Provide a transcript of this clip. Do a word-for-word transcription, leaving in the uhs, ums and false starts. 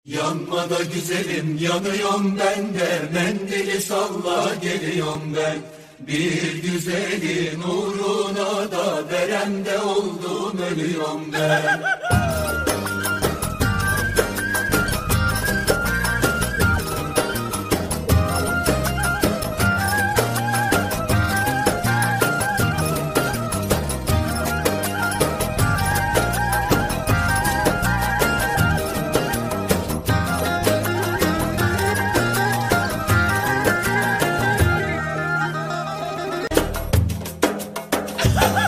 Yanma da güzelim yanıyorum ben de, mendili salla geliyorum ben. Bir güzelin uğruna da veremde oldum ölüyorum ben. Ha ha!